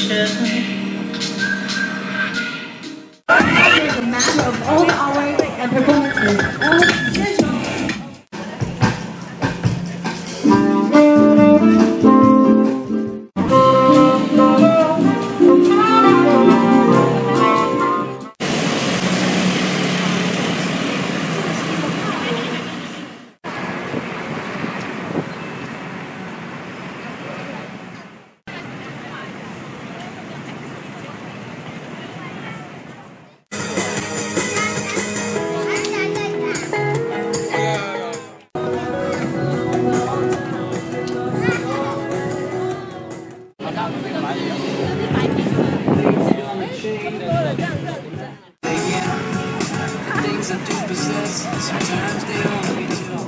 There's a map of all the hours and performances, all the schedule. Sometimes they only tell.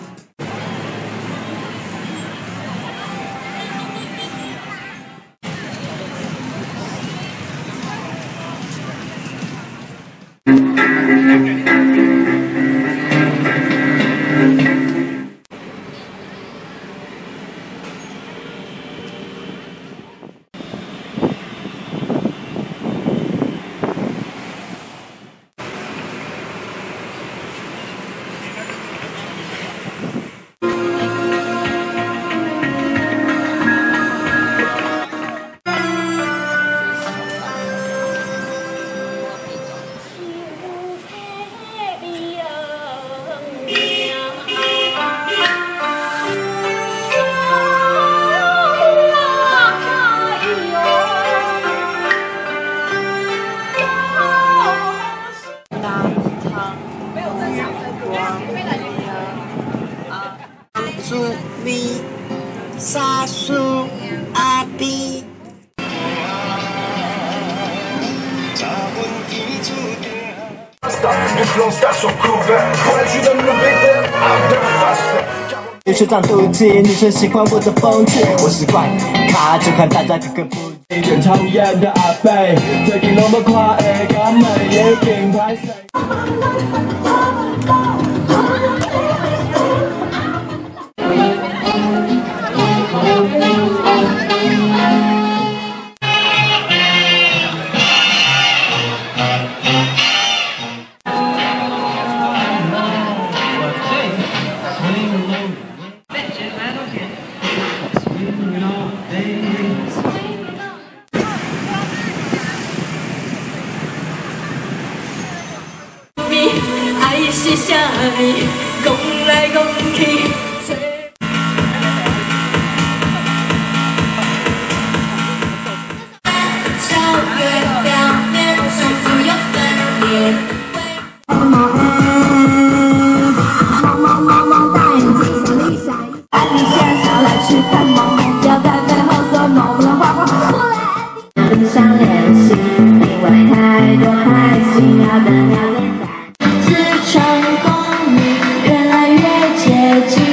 苏咪沙苏阿 B。 学长妒忌，女生喜欢我的风趣，我是怪咖，就看大家格格不入。一抽烟的阿伯，最近那么快的咁咪要勁歹勢。 爱是啥呢？讲来讲去。小月表面上自有分裂。大眼睛像丽莎，安妮先上来吃饭吗？不要在背后说 no， 不能画画出来。不想练习，因为太多还需要等要练。成功你越来越接近。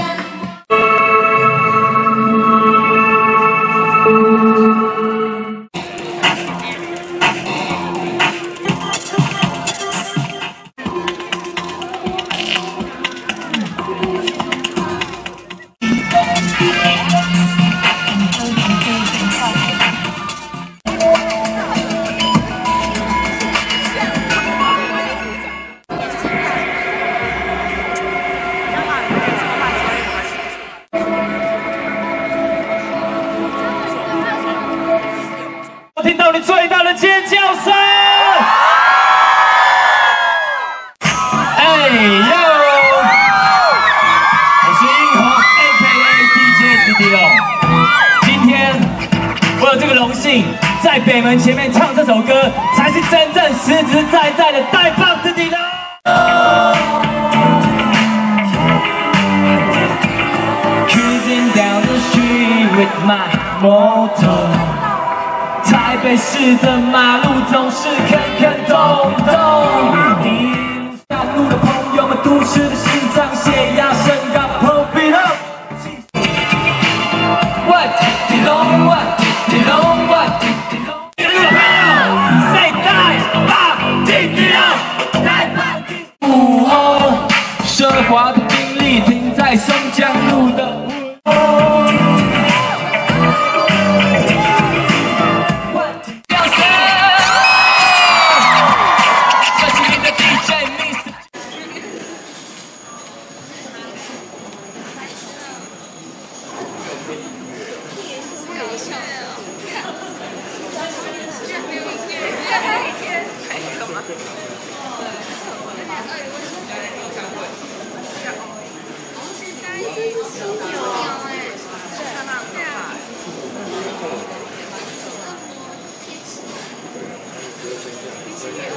我听到你最大的尖叫声！哎呦，我是英红 ，AKA DJ 迪迪龙。今天我有这个荣幸，在北门前面唱这首歌，才是真正实实在在的带棒迪迪龙。Cruising down the street with my motor。台北市的马路总是坑坑洞洞，一路上路的朋友们，都市的心脏血压升高 ，Pump it up。What？ 迪龙 What？ 迪龙 What？ 迪龙。这个朋友，谁带棒迪迪龙？带棒迪。午后，奢华的宾利停在松江路的。 是